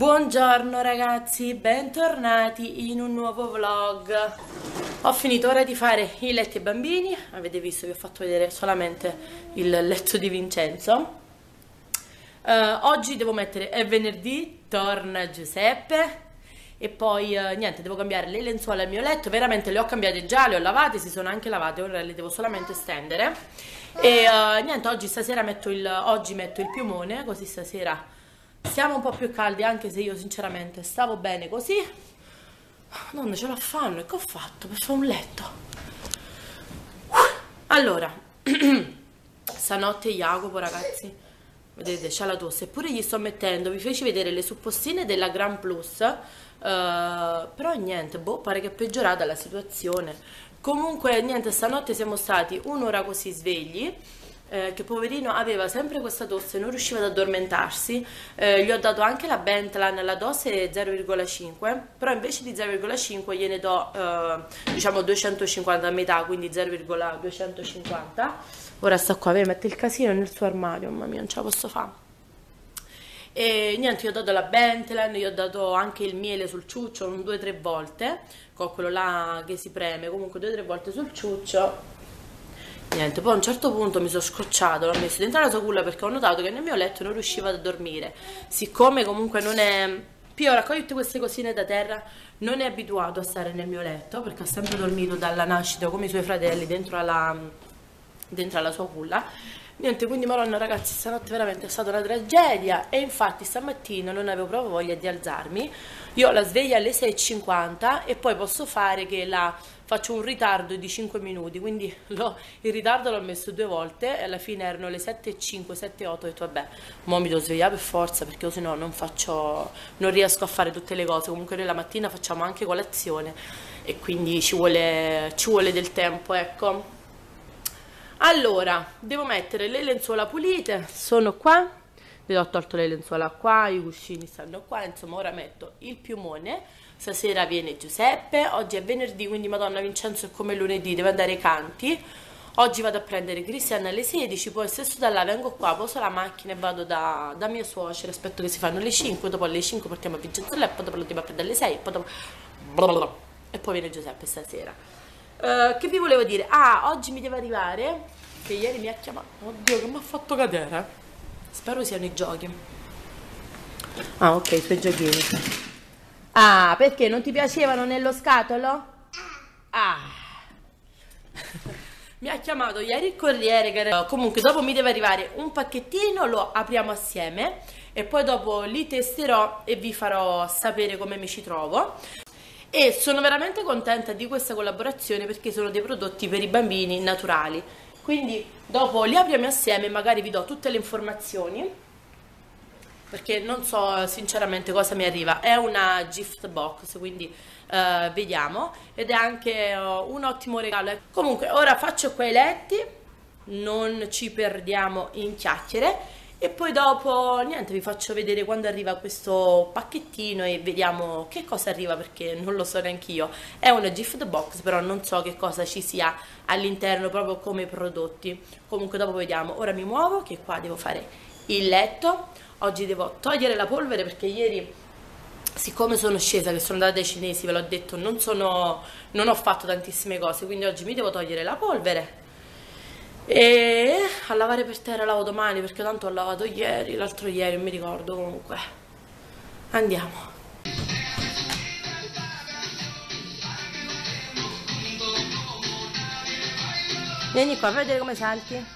Buongiorno ragazzi, bentornati in un nuovo vlog. Ho finito ora di fare i letti ai bambini. Avete visto, vi ho fatto vedere solamente il letto di Vincenzo. Oggi devo mettere, è venerdì, torna Giuseppe. E poi niente, devo cambiare le lenzuola al mio letto. Veramente le ho cambiate già, le ho lavate, si sono anche lavate, ora le devo solamente stendere. E niente, oggi metto il piumone, così stasera siamo un po' più caldi, anche se io sinceramente stavo bene così. Non ce la fanno, e che ho fatto per fare un letto? Allora, stanotte Jacopo, ragazzi, vedete, c'ha la tosse, eppure gli sto mettendo, vi feci vedere le suppostine della Gran Plus, però niente, boh, pare che è peggiorata la situazione. Comunque niente, stanotte siamo stati un'ora così svegli, che poverino aveva sempre questa tosse, non riusciva ad addormentarsi. Gli ho dato anche la Bentlan, la dose 0,5, però invece di 0,5 gliene do diciamo 250 a metà, quindi 0,250. Ora sta qua, mette il casino nel suo armadio, mamma mia, non ce la posso fare. E niente, gli ho dato la Bentlan, gli ho dato anche il miele sul ciuccio 2-3 volte, con quello là che si preme, comunque 2-3 volte sul ciuccio. Niente, poi a un certo punto mi sono scocciato, l'ho messo dentro la sua culla perché ho notato che nel mio letto non riusciva a dormire. Siccome comunque non è... Pio, raccogli tutte queste cosine da terra, non è abituato a stare nel mio letto perché ha sempre dormito dalla nascita come i suoi fratelli dentro alla sua culla. Niente, quindi madonna ragazzi, stanotte veramente è stata una tragedia e infatti stamattina non avevo proprio voglia di alzarmi. Io ho la sveglia alle 6:50 e poi posso fare che faccio un ritardo di 5 minuti, quindi il ritardo l'ho messo 2 volte e alla fine erano le 7:05, 7:08, ho detto vabbè, mo mi devo svegliare per forza perché se no non riesco a fare tutte le cose. Comunque noi la mattina facciamo anche colazione e quindi ci vuole del tempo, ecco. Allora, devo mettere le lenzuola pulite, sono qua, vi ho tolto le lenzuola qua, i cuscini stanno qua, insomma ora metto il piumone, stasera viene Giuseppe, oggi è venerdì, quindi madonna Vincenzo è come lunedì, deve andare ai canti, oggi vado a prendere Cristian alle 16, poi stesso da là vengo qua, poso la macchina e vado da mia suocera, aspetto che si fanno le 5, dopo alle 5 portiamo a Vincenzo là, poi dopo lo devo prendere alle 6, poi dopo... e poi viene Giuseppe stasera. Che vi volevo dire? Ah, oggi mi deve arrivare, che ieri mi ha chiamato, oddio che mi ha fatto cadere, spero siano i giochi. Ah, ok, i suoi giochini. Ah, perché non ti piacevano nello scatolo? Ah. Mi ha chiamato ieri il corriere comunque dopo mi deve arrivare un pacchettino, lo apriamo assieme e poi dopo li testerò e vi farò sapere come mi ci trovo. E sono veramente contenta di questa collaborazione perché sono dei prodotti per i bambini naturali, quindi dopo li apriamo assieme e magari vi do tutte le informazioni perché non so sinceramente cosa mi arriva. È una gift box, quindi vediamo, ed è anche un ottimo regalo. Comunque ora faccio quei letti, non ci perdiamo in chiacchiere e poi dopo niente, vi faccio vedere quando arriva questo pacchettino e vediamo che cosa arriva perché non lo so neanche io. È una gift box, però non so che cosa ci sia all'interno proprio come prodotti. Comunque dopo vediamo. Ora mi muovo che qua devo fare il letto. Oggi devo togliere la polvere perché ieri, siccome sono scesa che sono andata dai cinesi, ve l'ho detto, non ho fatto tantissime cose, quindi oggi mi devo togliere la polvere. E a lavare per terra lavo domani perché tanto ho lavato ieri, l'altro ieri, non mi ricordo. Comunque andiamo. Vieni qua, vedete come salti?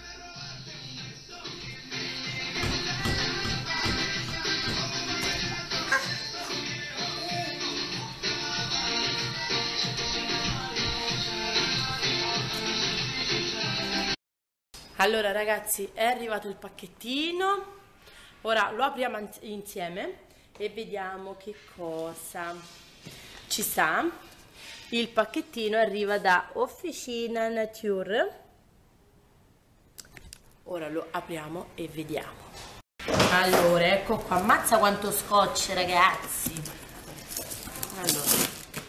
Allora ragazzi, è arrivato il pacchettino, ora lo apriamo insieme e vediamo che cosa ci sta. Il pacchettino arriva da Officina Nature, ora lo apriamo e vediamo. Allora, ecco qua, ammazza quanto scotch ragazzi. Allora,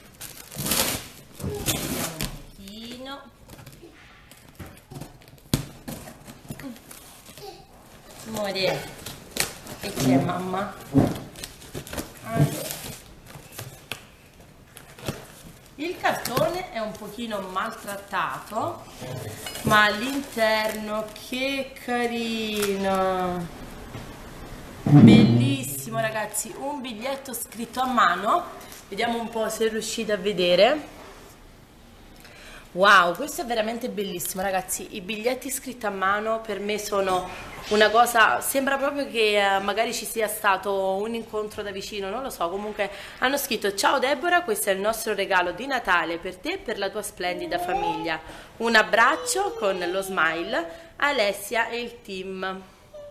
vediamo un pochino. Amore, e che è mamma? Allora, il cartone è un pochino maltrattato, ma all'interno che carino, bellissimo ragazzi, un biglietto scritto a mano, vediamo un po' se riuscite a vedere. Wow, questo è veramente bellissimo ragazzi, i biglietti scritti a mano per me sono una cosa, sembra proprio che magari ci sia stato un incontro da vicino, non lo so, comunque hanno scritto: ciao Deborah, questo è il nostro regalo di Natale per te e per la tua splendida famiglia, un abbraccio con lo smile, Alessia e il team.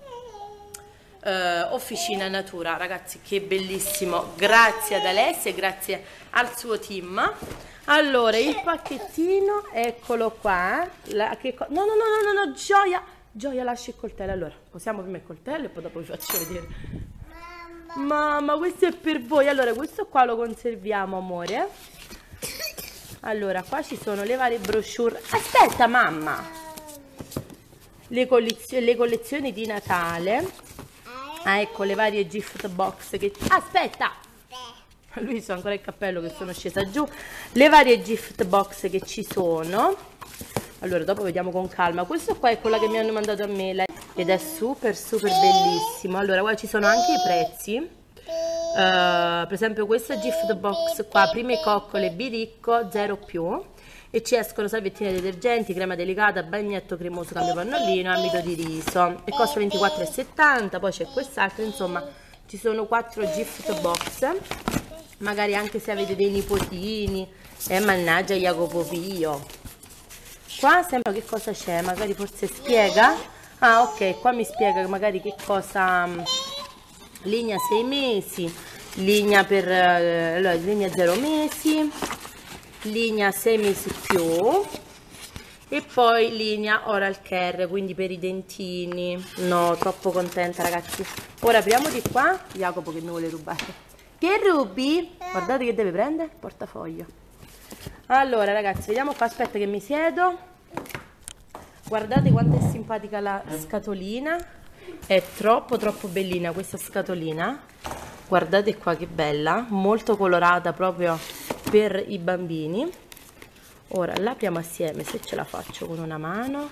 Officina Natura, ragazzi, che bellissimo, grazie ad Alessia e grazie al suo team. Allora, il pacchettino, eccolo qua. No, Gioia, lascia il coltello. Allora, posiamo prima il coltello e poi dopo vi faccio vedere. Mamma, questo è per voi. Allora, questo qua lo conserviamo, amore. Allora, qua ci sono le varie brochure. Aspetta, mamma. Le collezioni di Natale. Ah, ecco le varie gift box che... Aspetta! Lui sa ancora il cappello che sono scesa giù. Le varie gift box che ci sono. Allora, dopo vediamo con calma. Questo qua è quella che mi hanno mandato a me ed è super bellissimo. Allora, qua ci sono anche i prezzi. Per esempio questa gift box qua, prime coccole, biricco, 0+. E ci escono salvettine detergenti, crema delicata, bagnetto cremoso, cambio pannolino, amido di riso e costa 24,70. Poi c'è quest'altro, insomma ci sono 4 gift box, magari anche se avete dei nipotini. Mannaggia Jacopo Pio, qua sembra che cosa c'è, magari forse spiega. Ah, ok, qua mi spiega magari che cosa. Linea 6 mesi, linea per linea 0 mesi, linea 6 mesi più e poi linea oral care, quindi per i dentini. No, troppo contenta ragazzi. Ora apriamo di qua. Jacopo che mi vuole rubare. Che rubi? Guardate che deve prendere portafoglio. Allora ragazzi, vediamo qua, aspetta che mi siedo. Guardate quanto è simpatica la scatolina, è troppo bellina questa scatolina. Guardate qua che bella, molto colorata proprio per i bambini. Ora l'apriamo assieme, se ce la faccio con una mano.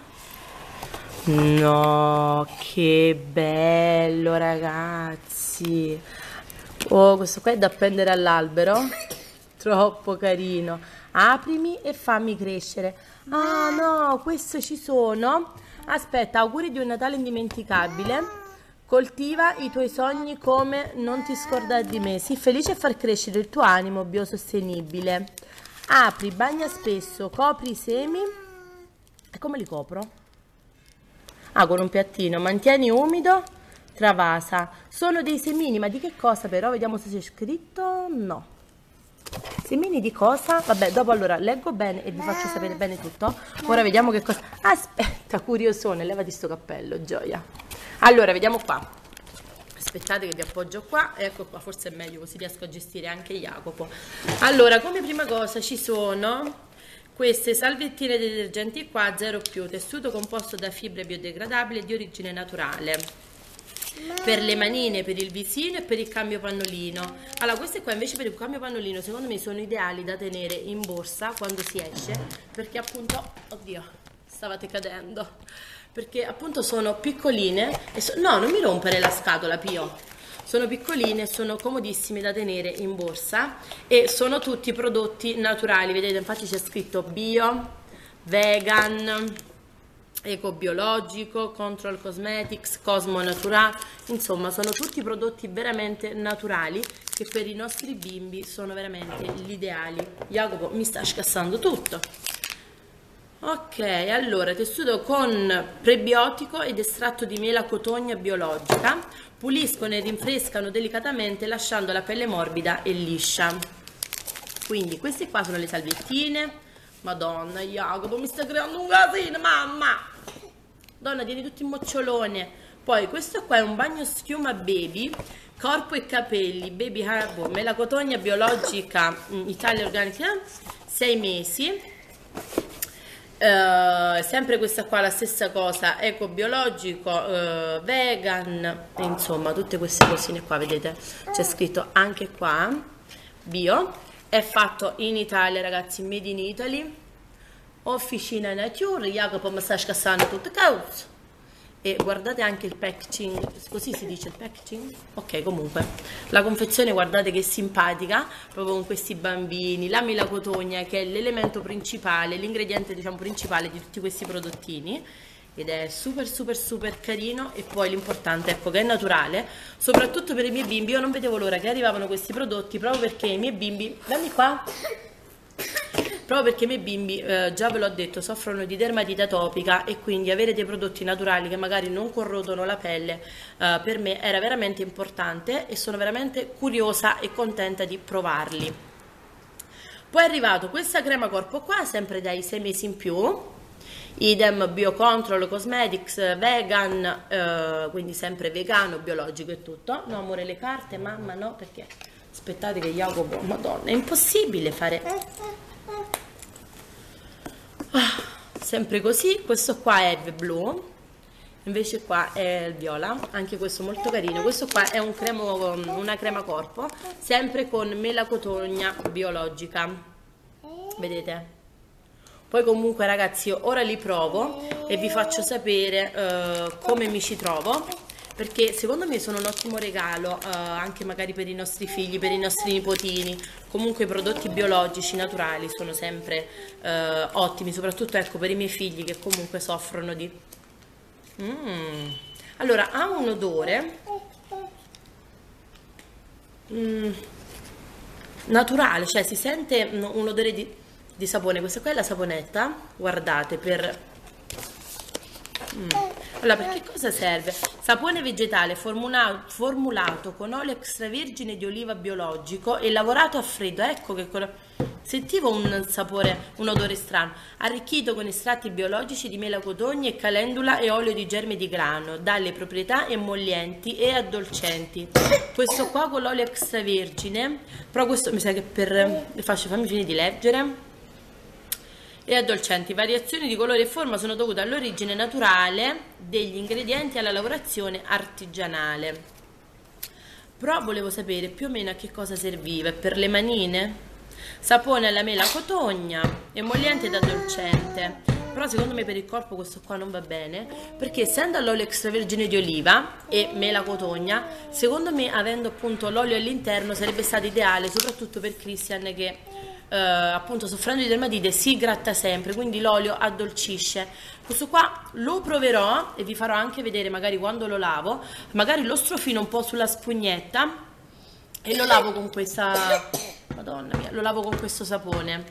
No, che bello ragazzi. Oh, questo qua è da appendere all'albero, troppo carino. Aprimi e fammi crescere. Ah no, questo ci sono. Aspetta, auguri di un Natale indimenticabile. Coltiva i tuoi sogni come non ti scordare di me. Sii felice e far crescere il tuo animo biosostenibile. Apri, bagna spesso, copri i semi. E come li copro? Ah, con un piattino. Mantieni umido, travasa. Sono dei semini, ma di che cosa però? Vediamo se c'è scritto. No. Semini di cosa? Vabbè, dopo allora leggo bene e vi faccio sapere bene tutto. Ora vediamo che cosa. Aspetta, curiosone, levati sto cappello, Gioia. Allora, vediamo qua. Aspettate che vi appoggio qua. Ecco qua, forse è meglio così riesco a gestire anche Jacopo. Allora, come prima cosa ci sono queste salvettine detergenti qua, 0+, tessuto composto da fibre biodegradabili di origine naturale. Per le manine, per il visino e per il cambio pannolino. Allora, queste qua invece per il cambio pannolino secondo me sono ideali da tenere in borsa quando si esce, perché appunto, oddio, stavate cadendo, perché appunto sono piccoline e no, non mi rompere la scatola, Pio. Sono piccoline, sono comodissime da tenere in borsa e sono tutti prodotti naturali, vedete, infatti c'è scritto bio, vegan, ecobiologico, control cosmetics, cosmo natural, insomma sono tutti prodotti veramente naturali che per i nostri bimbi sono veramente gli ideali. Jacopo mi sta scassando tutto. Ok, allora tessuto con prebiotico ed estratto di mela cotogna biologica, puliscono e rinfrescano delicatamente lasciando la pelle morbida e liscia. Quindi queste qua sono le salvettine. Madonna, Jacopo mi sta creando un casino, mamma! Donna, tieni tutto in mocciolone. Poi questo qua è un bagno schiuma baby, corpo e capelli, baby harbor, melacotogna biologica, Italia organica, 6 mesi. Sempre questa qua la stessa cosa, ecobiologico, vegan, insomma tutte queste cosine qua, vedete, c'è scritto anche qua bio, è fatto in Italia ragazzi, made in Italy, Officina Nature, Jacopo Massage Cassano, tutte cause. E guardate anche il packaging, così si dice il packaging? Ok, comunque la confezione guardate che simpatica, proprio con questi bambini, la melacotogna che è l'elemento principale, l'ingrediente diciamo principale di tutti questi prodottini, ed è super super super carino. E poi l'importante ecco che è naturale, soprattutto per i miei bimbi. Io non vedevo l'ora che arrivavano questi prodotti, proprio perché i miei bimbi, dammi qua, proprio perché i miei bimbi, già ve l'ho detto, soffrono di dermatite atopica, e quindi avere dei prodotti naturali che magari non corrodono la pelle, per me era veramente importante, e sono veramente curiosa e contenta di provarli. Poi è arrivato questa crema corpo qua, sempre dai 6 mesi in più, idem Biocontrol Cosmetics, vegan, quindi sempre vegano, biologico e tutto. No amore, le carte, mamma no, perché aspettate che Jacopo, madonna, è impossibile fare... sempre così. Questo qua è il blu, invece qua è il viola, anche questo molto carino. Questo qua è una crema corpo, sempre con melacotogna biologica, vedete. Poi comunque ragazzi ora li provo e vi faccio sapere come mi ci trovo, perché secondo me sono un ottimo regalo anche magari per i nostri figli, per i nostri nipotini. Comunque i prodotti biologici naturali sono sempre ottimi, soprattutto ecco per i miei figli che comunque soffrono di... Allora ha un odore naturale, cioè si sente un odore di sapone. Questa qua è la saponetta, guardate, per... Allora, per che cosa serve? Sapone vegetale formulato con olio extravergine di oliva biologico e lavorato a freddo. Ecco che sentivo un sapore, un odore strano. Arricchito con estratti biologici di melacotogna e calendula e olio di germe di grano, dalle proprietà emollienti e addolcenti. Questo qua con l'olio extravergine, però questo mi sa che fammi finire di leggere. E addolcenti, variazioni di colore e forma sono dovute all'origine naturale degli ingredienti e alla lavorazione artigianale. Però volevo sapere più o meno a che cosa serviva. Per le manine? Sapone alla mela cotogna, emolliente ed addolcente. Però secondo me per il corpo questo qua non va bene, perché essendo all'olio extravergine di oliva e mela cotogna, secondo me avendo appunto l'olio all'interno sarebbe stato ideale, soprattutto per Christian che... appunto soffrendo di dermatite si gratta sempre, quindi l'olio addolcisce. Questo qua lo proverò e vi farò anche vedere magari quando lo lavo, magari lo strofino un po' sulla spugnetta e lo lavo con questa, madonna mia, lo lavo con questo sapone.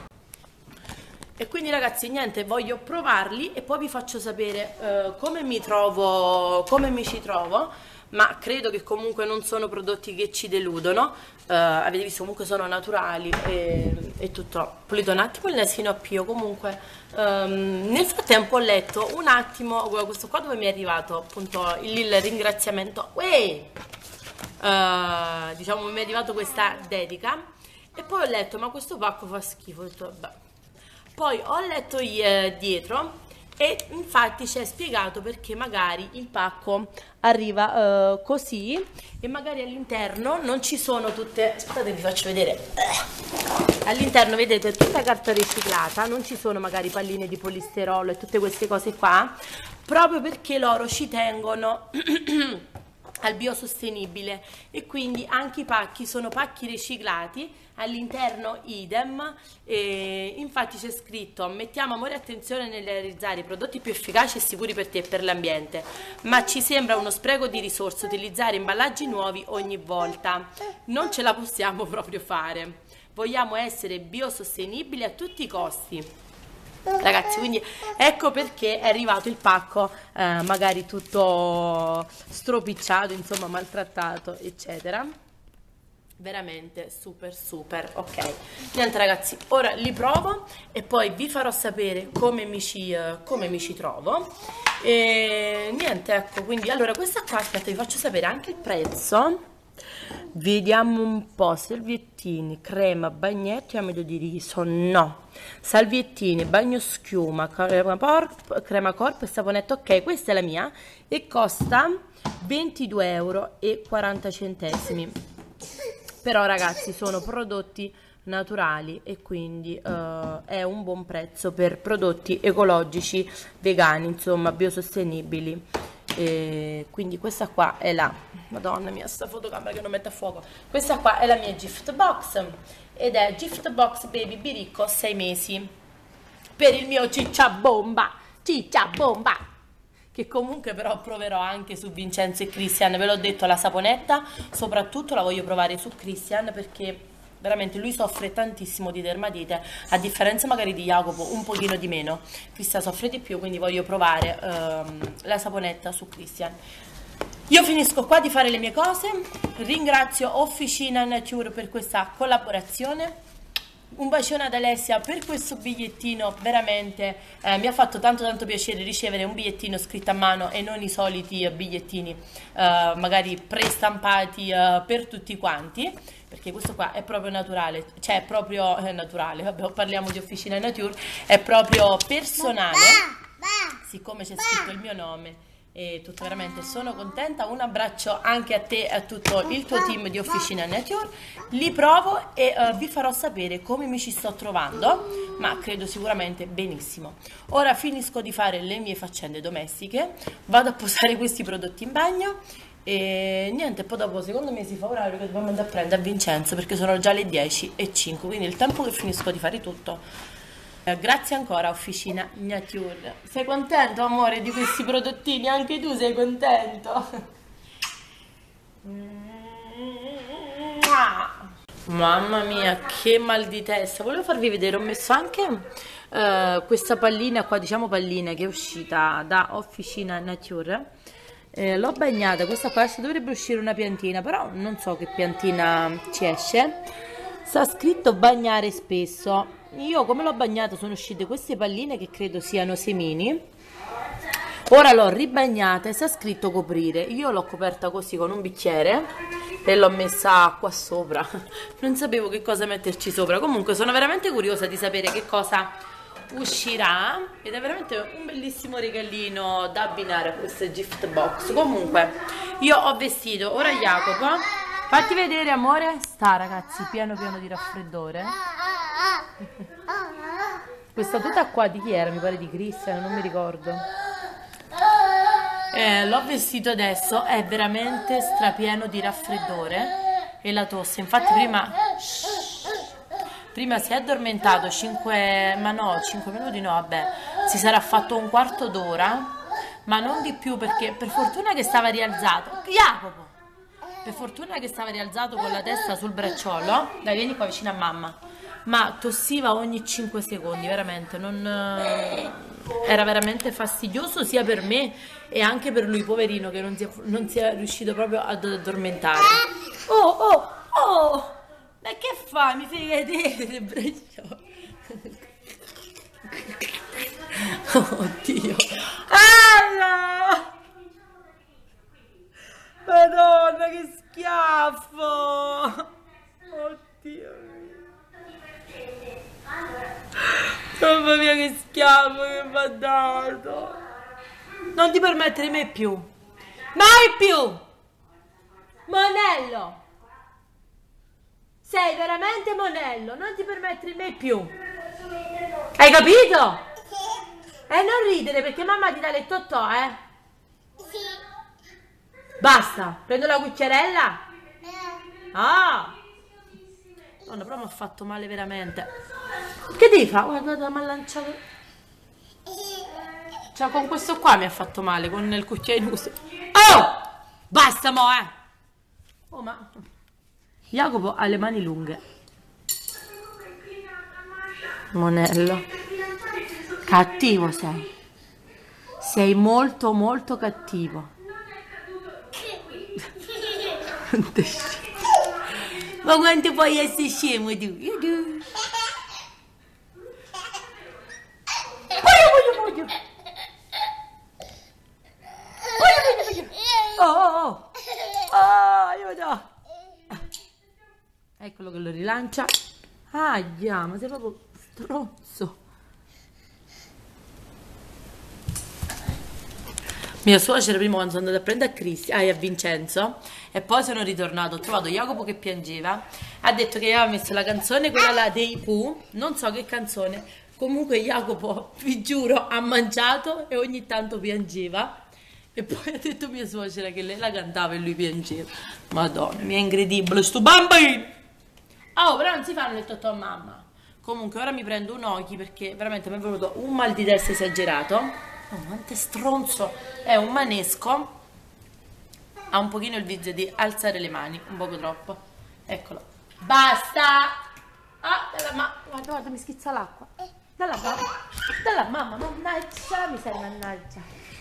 E quindi ragazzi niente, voglio provarli e poi vi faccio sapere come mi ci trovo. Ma credo che comunque non sono prodotti che ci deludono, avete visto comunque sono naturali e tutto. Pulito un attimo il nasino a Pio. Comunque nel frattempo ho letto un attimo questo qua dove mi è arrivato appunto il ringraziamento, diciamo mi è arrivato questa dedica, e poi ho letto ma questo pacco fa schifo, ho detto, vabbè. Poi ho letto dietro e infatti c'è spiegato perché magari il pacco arriva così e magari all'interno non ci sono tutte, aspettate vi faccio vedere, all'interno vedete tutta carta riciclata, non ci sono magari palline di polisterolo e tutte queste cose qua, proprio perché loro ci tengono al biosostenibile, e quindi anche i pacchi sono pacchi riciclati, all'interno idem, e infatti c'è scritto: mettiamo amore e attenzione nel realizzare i prodotti più efficaci e sicuri per te e per l'ambiente, ma ci sembra uno spreco di risorse utilizzare imballaggi nuovi ogni volta, non ce la possiamo proprio fare, vogliamo essere biosostenibili a tutti i costi. Ragazzi, quindi ecco perché è arrivato il pacco magari tutto stropicciato, insomma maltrattato eccetera. Veramente super super ok. Niente ragazzi, ora li provo e poi vi farò sapere come mi ci trovo. E niente, ecco, quindi allora questa qua, aspetta, vi faccio sapere anche il prezzo. Vediamo un po', salviettini, crema, bagnetti, amido di riso, no. Salviettini, bagno schiuma, crema corpo e saponetto, ok, questa è la mia e costa 22,40 euro. Però ragazzi sono prodotti naturali e quindi è un buon prezzo per prodotti ecologici, vegani, insomma biosostenibili. E quindi questa qua è la, madonna mia, sta fotocamera che non mette a fuoco, questa qua è la mia gift box ed è gift box baby biricco 6 mesi per il mio ciccia bomba, che comunque però proverò anche su Vincenzo e Christian. Ve l'ho detto, la saponetta soprattutto la voglio provare su Christian perché veramente lui soffre tantissimo di dermatite, a differenza magari di Jacopo un pochino di meno. Christian soffre di più, quindi voglio provare la saponetta su Christian. Io finisco qua di fare le mie cose, ringrazio Officina Nature per questa collaborazione. Un bacione ad Alessia per questo bigliettino, veramente mi ha fatto tanto piacere ricevere un bigliettino scritto a mano e non i soliti bigliettini magari prestampati per tutti quanti, perché questo qua è proprio naturale, cioè è proprio naturale, vabbè, parliamo di Officina Nature, è proprio personale, siccome c'è scritto il mio nome. E tutto, veramente sono contenta. Un abbraccio anche a te e a tutto il tuo team di Officina Nature. Li provo e vi farò sapere come mi ci sto trovando, ma credo sicuramente benissimo. Ora finisco di fare le mie faccende domestiche, vado a posare questi prodotti in bagno e niente, poi dopo secondo me si fa orario che dobbiamo andare a prendere a Vincenzo perché sono già le 10:05, quindi il tempo che finisco di fare tutto. Grazie ancora Officina Nature. Sei contento amore di questi prodottini? Anche tu sei contento? Mamma mia, che mal di testa. Volevo farvi vedere, ho messo anche questa pallina qua, diciamo pallina, che è uscita da Officina Nature. L'ho bagnata, questa qua dovrebbe uscire una piantina, però non so che piantina ci esce. Sta scritto bagnare spesso. Io come l'ho bagnata sono uscite queste palline che credo siano semini. Ora l'ho ribagnata e sta scritto coprire. Io l'ho coperta così con un bicchiere e l'ho messa qua sopra. Non sapevo che cosa metterci sopra. Comunque sono veramente curiosa di sapere che cosa uscirà ed è veramente un bellissimo regalino da abbinare a questa gift box. Comunque io ho vestito ora Jacopo. Fatti vedere amore. Sta ragazzi pieno di raffreddore. Questa tuta qua di chi era? Mi pare di Christian, non mi ricordo. L'ho vestito adesso, è veramente strapieno di raffreddore e la tosse. Infatti prima si è addormentato 5 minuti no, vabbè, si sarà fatto un quarto d'ora, ma non di più perché per fortuna che stava rialzato. Jacopo! Per fortuna che stava rialzato con la testa sul bracciolo. Dai, vieni qua vicino a mamma. Ma tossiva ogni 5 secondi, veramente, era veramente fastidioso sia per me e anche per lui, poverino, che non si è riuscito proprio ad addormentare. Oh, ma che fai? Mi fai vedere il bracciolo. Oddio. Ah, Madonna, che schiaffo. Oddio. Mamma mia che schiaffo che mi ha dato. Non ti permettere mai più. Mai più. Monello. Sei veramente monello. Non ti permettere mai più. Hai capito? E non ridere perché mamma ti dà le totò, Basta. Prendo la cucchiarella. Ah. Madonna, però mi ha fatto male veramente. Che devi fare? Guarda, mi ha lanciato. Cioè, con questo qua mi ha fatto male, con il cucchiaino così. Oh! Basta, mo, Oh, ma Jacopo ha le mani lunghe. Monello. Cattivo sei. Sei molto, molto cattivo. Ma quanto puoi essere scemo tu? Voglio. Oh, aiuto. Eccolo che lo rilancia. Ahia, ma sei proprio stronzo. Mia suocera prima quando sono andata a prendere a Cristian, a Vincenzo, e poi sono ritornato, ho trovato Jacopo che piangeva, ha detto che aveva messo la canzone, quella là dei Pooh, non so che canzone, comunque Jacopo, vi giuro, ha mangiato e ogni tanto piangeva, e poi ha detto mia suocera che lei la cantava e lui piangeva. Madonna, mi è incredibile, sto bambino! Oh, però non si fanno il totò a mamma. Comunque ora mi prendo un occhi perché veramente mi è venuto un mal di testa esagerato. Oh, quanto è stronzo! È un manesco. Ha un pochino il vizio di alzare le mani, un poco troppo. Eccolo. Basta! Ah, guarda, guarda, mi schizza l'acqua. Dalla mamma, mannaggia, mi serve, mannaggia.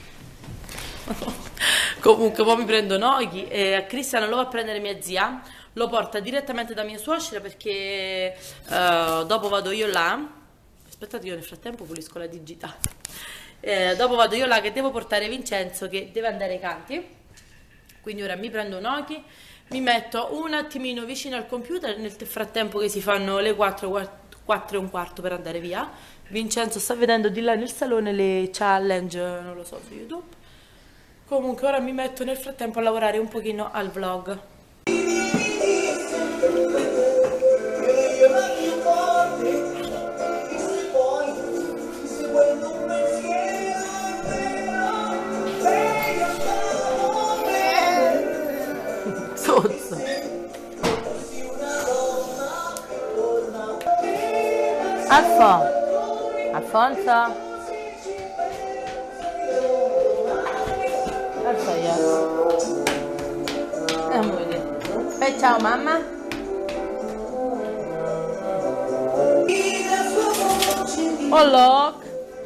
Comunque poi mi prendo Nochi e a Cristiano lo va a prendere mia zia, lo porta direttamente da mia suocera perché dopo vado io là. Aspettate, io nel frattempo pulisco la digitale. Dopo vado io là che devo portare Vincenzo che deve andare ai canti, quindi ora mi prendo Nochi, mi metto un attimino vicino al computer nel frattempo che si fanno le 4 e un quarto per andare via. Vincenzo sta vedendo di là nel salone le challenge, non lo so, su YouTube. Comunque ora mi metto nel frattempo a lavorare un pochino al vlog. Sozzo. Alfonso. Fai ciao mamma. Oh look.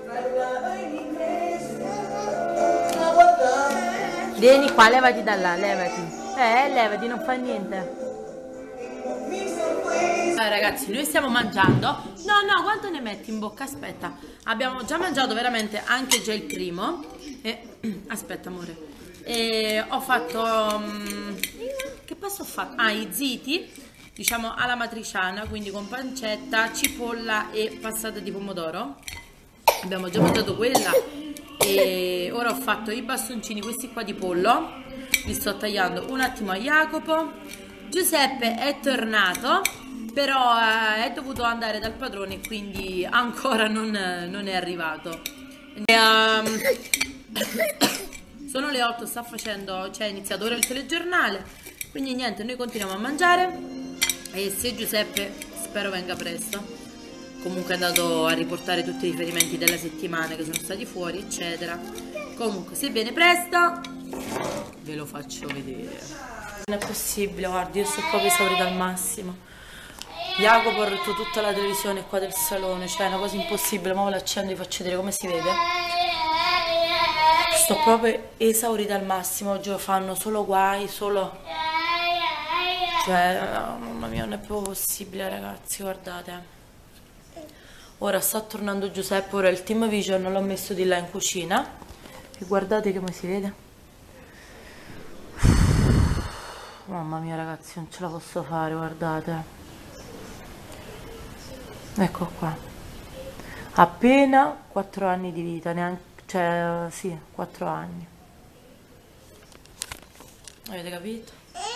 Vieni qua, levati da là, levati. Levati, non fa niente. Ragazzi, noi stiamo mangiando. No, quanto ne metti in bocca? Aspetta. Abbiamo già mangiato veramente anche già il primo. Aspetta, amore. Ho fatto... che pasto ho fatto? I ziti, diciamo alla matriciana, quindi con pancetta, cipolla e passata di pomodoro. Abbiamo già mangiato quella. E ora ho fatto i bastoncini, questi qua di pollo. Li sto tagliando un attimo a Jacopo. Giuseppe è tornato, però è dovuto andare dal padrone, quindi ancora non è arrivato. Sono le 8, sta facendo, cioè è iniziato ora il telegiornale, quindi niente, noi continuiamo a mangiare e se Giuseppe spero venga presto. Comunque è andato a riportare tutti i riferimenti della settimana che sono stati fuori, eccetera. Comunque se viene presto ve lo faccio vedere. Non è possibile, guardi, io sto proprio esaurita al massimo. Jacopo ha rotto tutta la televisione qua del salone, cioè è una cosa impossibile, ma la accendo e vi faccio vedere come si vede. Sto proprio esaurita al massimo, oggi lo fanno solo guai, solo... Cioè, mamma mia, non è proprio possibile, ragazzi, guardate. Ora sta tornando Giuseppe, ora il Team Vision l'ho messo di là in cucina e guardate come si vede. Mamma mia, ragazzi, non ce la posso fare, guardate. Ecco qua. Appena 4 anni di vita, neanche, cioè, sì, 4 anni. Avete capito?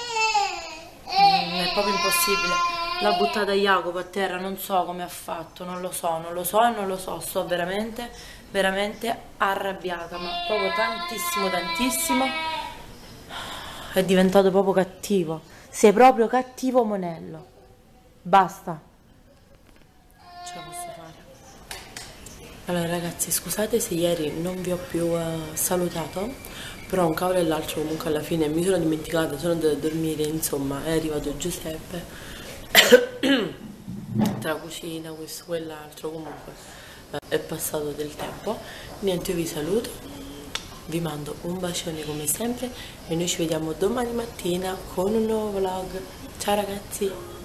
È proprio impossibile. L'ha buttata Jacopo a terra, non so come ha fatto, non lo so e non lo so. Sto veramente, veramente arrabbiata, ma proprio tantissimo, tantissimo. È diventato proprio cattivo. Sei proprio cattivo, Monello. Basta. Ce la posso fare. Allora ragazzi, scusate se ieri non vi ho più salutato, però un cavolo e l'altro comunque alla fine mi sono dimenticata, sono andata a dormire, insomma è arrivato Giuseppe tra cucina, questo, quell'altro, comunque è passato del tempo. Niente, io vi saluto, vi mando un bacione come sempre e noi ci vediamo domani mattina con un nuovo vlog. Ciao ragazzi!